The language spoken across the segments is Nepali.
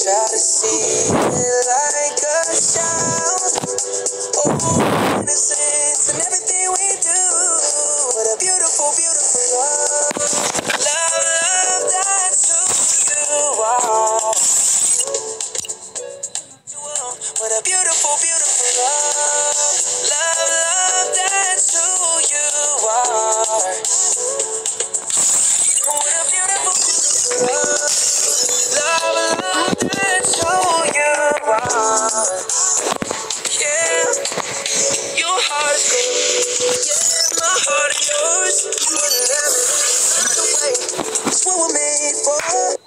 try to see it like a child. Oh, innocence and everything we do. What a beautiful, beautiful love. Love, love, that's who you are. What a beautiful, beautiful love. Love, love, that's who you are. What a beautiful, beautiful love. Love, love, that's who you are. Yeah, your heart is gold. Yeah, my heart is yours. You will never run away. It's what we're made for.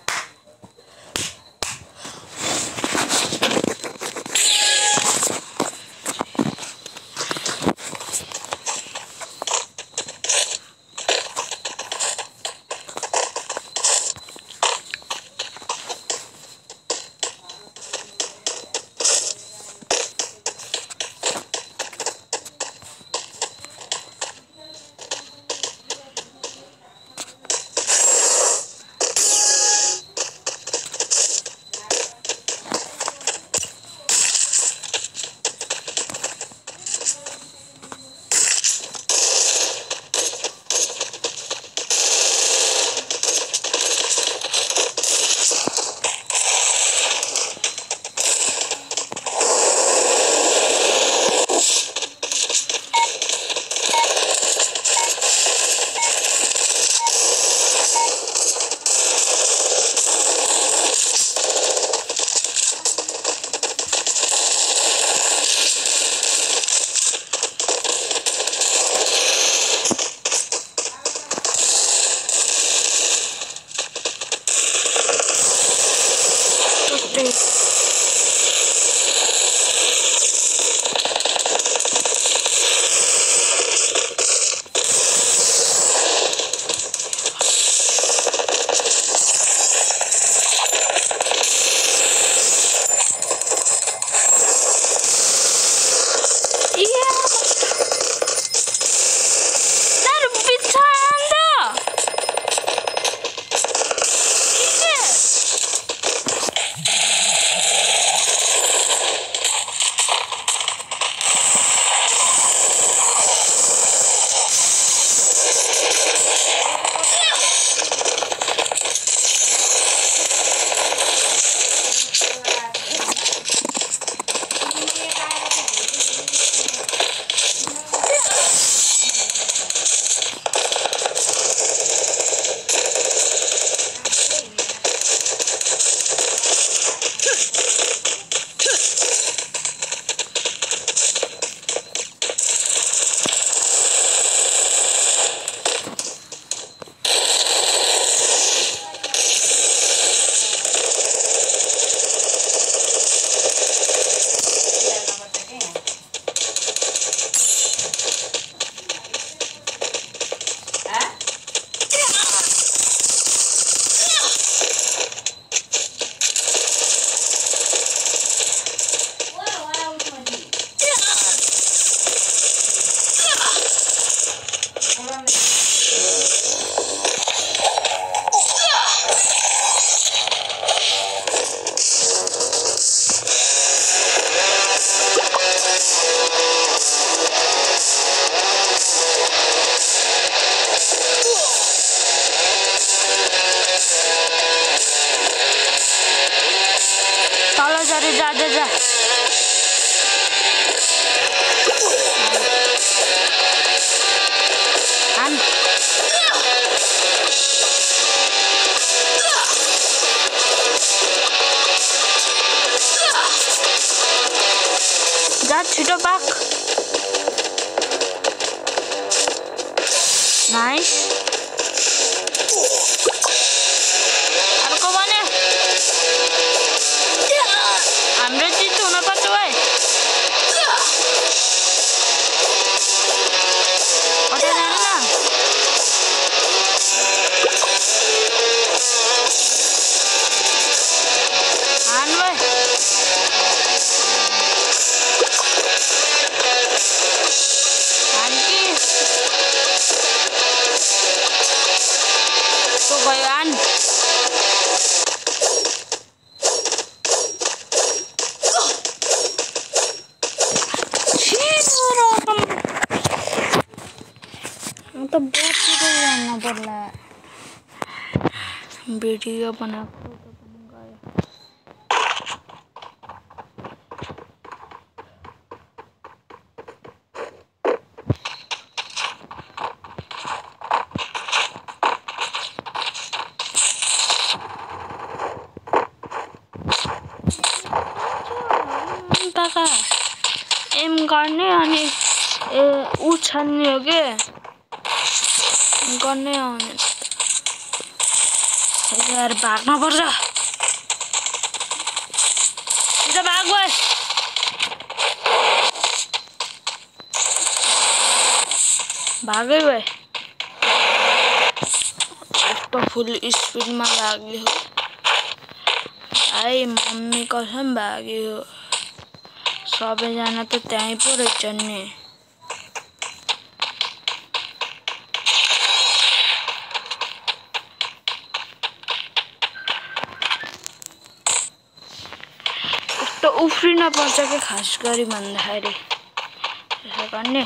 छिटो पाक नाइस अर्को भने हाम्रो जित हुन पर्छ भाइ कता जानु न हान भाइ हान कि तो बहुत कुछ जानना पड़ रहा है। वीडियो बना एम गर्ने अनि उछाल्ने हो के गर्ने आउने यार भाग्न पर्छ सिधा भाग गए भागै गए यस्तो फुल स्पिडमा लाग्यो भाइ मम्मी कसम भाग्यो सबैजना त त्यहीँ पो रहेछन् नि यस्तो उफ्रिन पर्छ के खास गरी भन्दाखेरि त्यसो गर्ने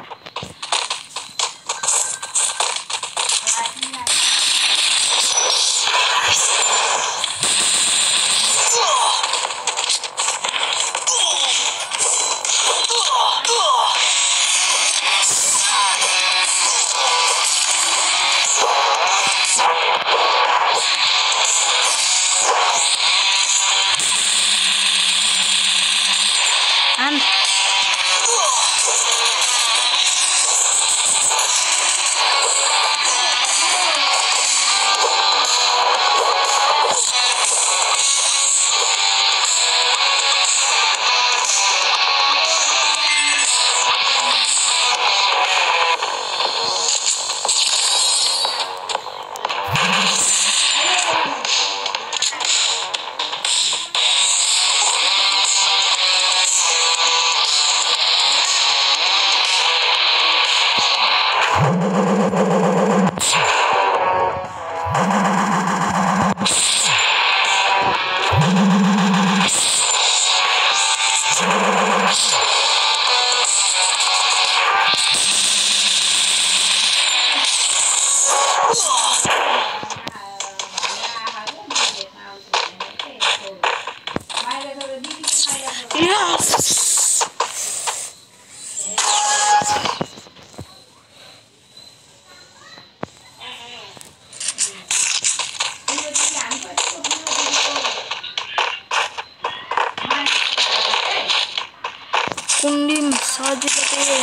कुंडी सजिलो त्यही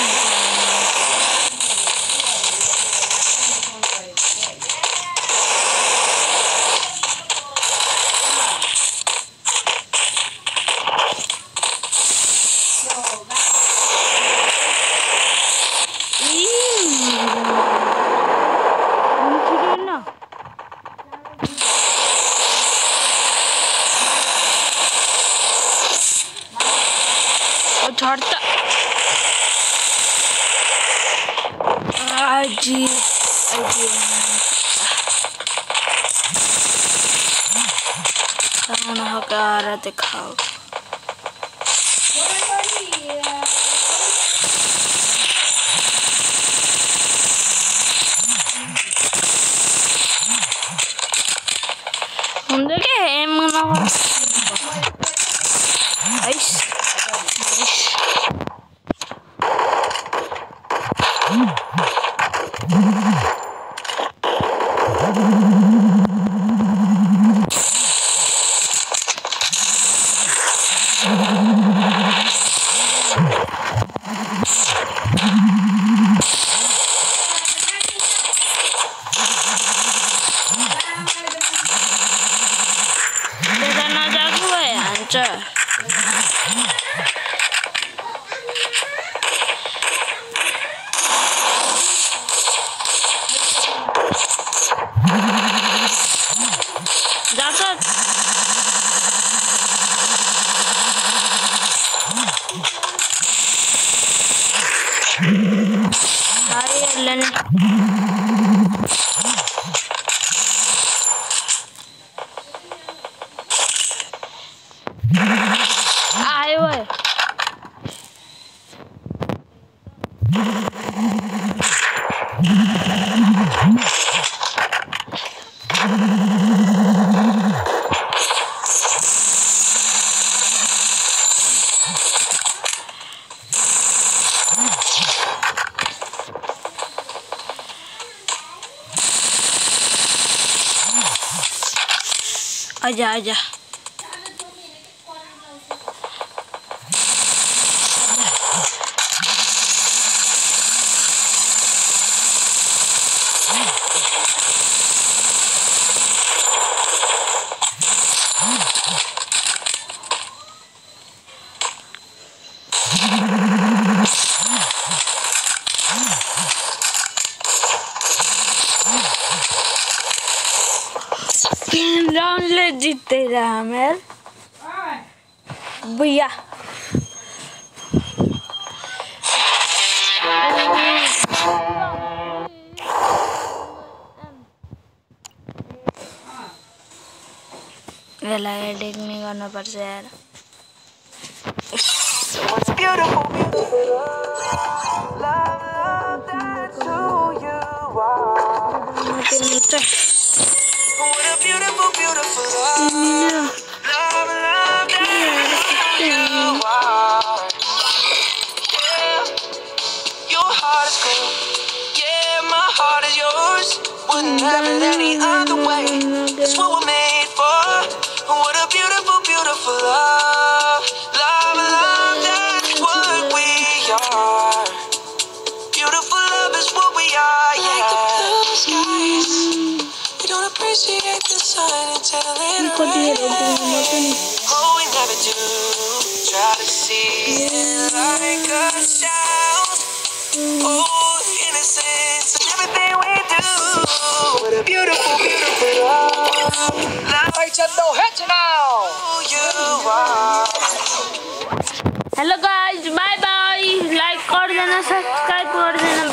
झड्ता आजी खाना हकार दिखाओ मुझे क्या है मना आइस आयो है आजा आजा राउंड ले जीते रहा मेर भैया वेला एडिट नहीं करना पड़ता यार What's beautiful, beautiful love, that's who you are. What a beautiful, beautiful love, love, that's who you are. Yeah, your heart is gold. Yeah, my heart is yours. Wouldn't have it any other way. It's what we're made for. What a beautiful, beautiful love, love, that's what we are. Beautiful love is what we are. Yeah. Like the blue skies, we don't appreciate the sun until it rains. Oh, we never do. Try to see it like a child. Oh, innocence in everything we do. What a beautiful, beautiful love. You are. Hello guys bye bye like कर देना सब्सक्राइब कर देना